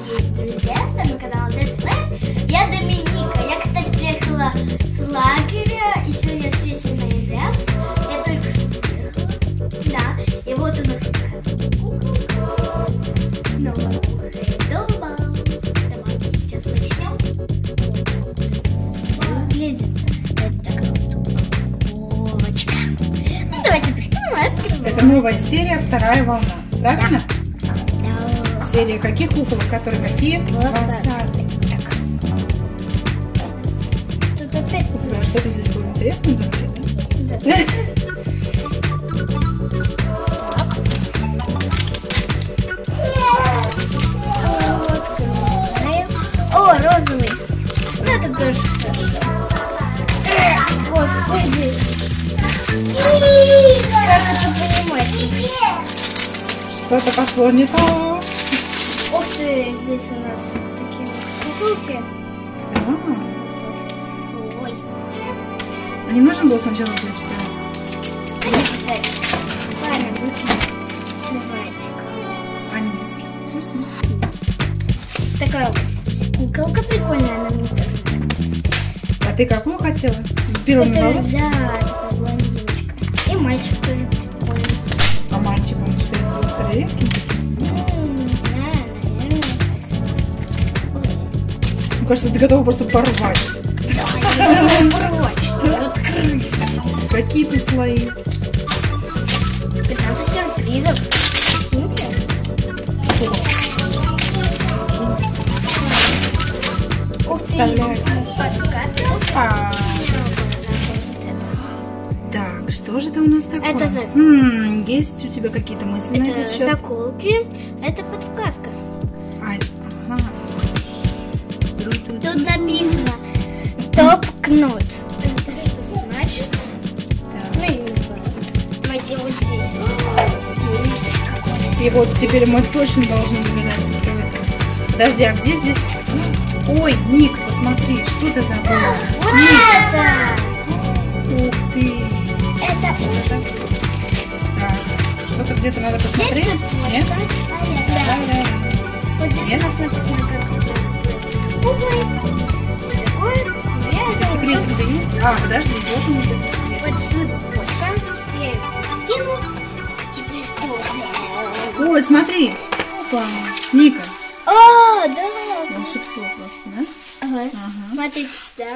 дорогие друзья, с вами канал ДТВ. Я Доминика. Я, кстати, приехала с лагеря, и сегодня 3 ноября. Я только что приехала. Да, и вот у нас такая куколка. Новая куколка. Давайте сейчас начнем. Выглядит это такая вот упаковочка. Ну, давайте быстрее открываем. Это новая серия, вторая волна. Правильно? Да. Серия каких куколок, которые какие? Волосатые. Так. Тут опять У тебя что-то здесь было интересное, да? да. О, розовый. Ну, это тоже хорошо. Господи. Как это понимать? Что-то пошло не то. Ух ты, здесь у нас такие вот куколки. Ой. А не нужно было сначала здесь... Правильно, давайте-ка. Анис. Честно? Такая вот куколка прикольная, она мне тоже. А ты какую хотела? С белыми волосами? Да, такая блондиночка. И мальчик тоже прикольный. А мальчик, он считается ультраредким? Не знаю, наверное. Мне кажется, ты готова просто порвать. Порвать, что открыть. Какие тут слои? 15 сюрпризов. Видите? Ух ты, Вставляется. подсказка. Опа. Так, что же это у нас такое? Это так. Есть у тебя какие-то мысли на этот Это счет? заколки, это подсказка. Ага. Тут написано топ-кнут. Это что значит? Ну, я не знаю. Давайте вот здесь. Здесь какой-то. И вот теперь мы точно должны догадаться, кто это. Подожди, а где здесь? Ой, Ник, посмотри, что ты забыла? Вот Ник. это! Ух ты! Это Так, что-то где-то надо посмотреть? Нет? Да. Вот здесь Нет? у нас написано, как это куклы. Такое. Секретик-то есть? А, подожди, должен быть это секретик. Вот цветочка. Я ее кину. Теперь что? Ой, смотри! Опа! Ника! О, да. Волшебство просто, да? Ага. Ага. Смотрите сюда.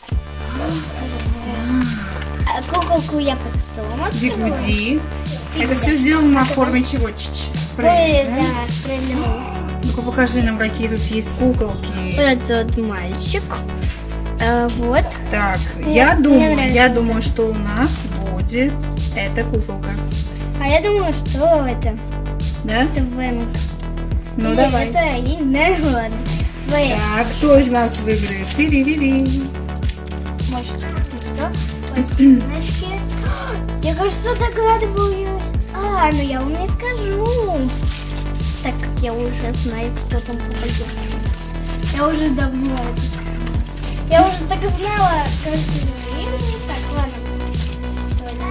А куколку я потом открою. Бигуди. Это все сделано на форме чего? Спрей, Ой, да? да, спрей. Ну-ка покажи нам, какие тут есть куколки. Этот мальчик. Вот. Так, Мне я нравится. думаю, что у нас будет эта куколка. А я думаю, что это Да? Вэнг. Ну Или давай. Это, я не знаю, ладно. Вэнг. Так, кто из нас выиграет? Тири-ри-ри. Может, кто? Подсказочки. Я, кажется, догадываюсь. Ну я вам не скажу. Так как я уже знаю, кто там попадется. Я уже давно это знаю. Я уже так и знала, кажется, времени. Так, ладно. Давайте.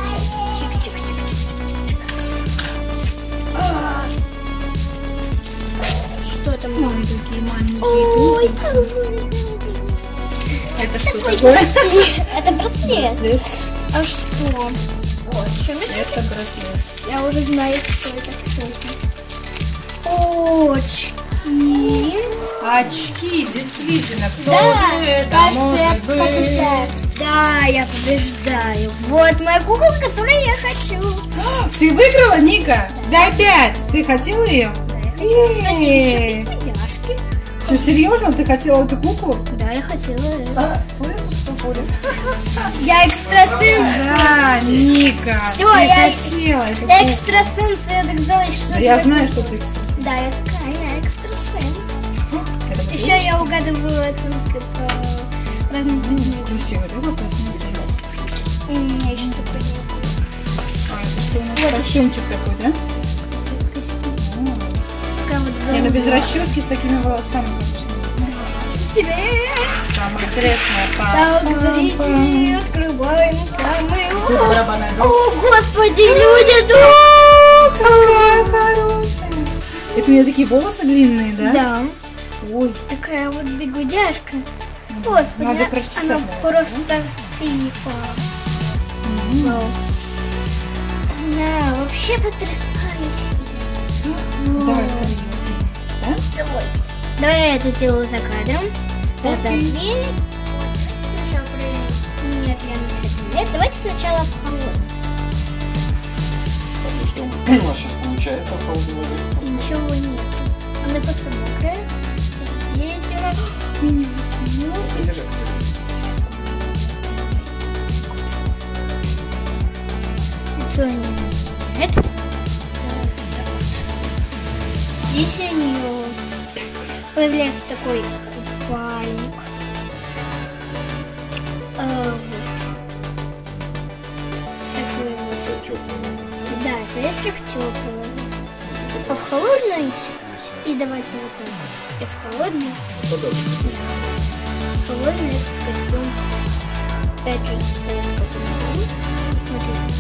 Чик-чик-чик. Что там? Ой, такие маленькие Ой, куколки. Это что такой такое? браслет. Это браслет. Браслет. А что? Вот, что Это браслет. я уже знаю, что это. Очки. Очки, действительно, кто Да, же это кажется, я может быть? побеждаю. Да, я побеждаю. Вот моя куколка, которую я хочу. Ты выиграла, Ника? Дай 5. Ты хотела ее? Да, я хотела. Кстати, еще пятяшки. Что, серьезно? Ты хотела эту куклу? Да, я хотела это. Слышишь, что будет? Я экстрасенс. Да, Ника, Всё, ты я хотела эту Я куклу. экстрасенс, я догадалась, что Да это я такое. знаю, что ты... Да, я такая, я экстрасенс. Это будет Еще я угадываю оценки по разным предметам. красиво, да, посмотри? У меня еще такой нет. А, это что у нас? Вот Костюмчик такой, да? Такая вот Не, ну без голубая. расчески с такими волосами, конечно. Тебе. Самое интересное. Так, зрители, открываем самый Это барабанная дробь. О, господи, люди, Какая хорошая. Это у меня такие волосы длинные, да? Да. Ой, Такая вот бегудяшка. Господи, надо она прочесать, наверное, просто фифа. Вау. Да, вообще потрясающе. давай скорее. Да? Давай. Давай я это сделаю за кадром. Это Окей. дверь. Сначала проверим. Нет, я не хочу. Нет, давайте сначала в холод. Ну что у нас сейчас получается в холодной воде? Ничего нет. Она просто мокрая. Здесь она... Ну, Подержи. лицо нет. Здесь у нее появляется такой купальник. Вот. Такой вот. Да, это если в теплую. А в холодной? И давайте вот так вот. И в холодной. Подальше. В холодной этот костюм. Опять же стоит костюм. Смотрите.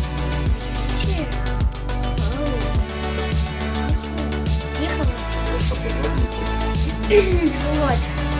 Ехала. Хорошо, прекратите. Вот.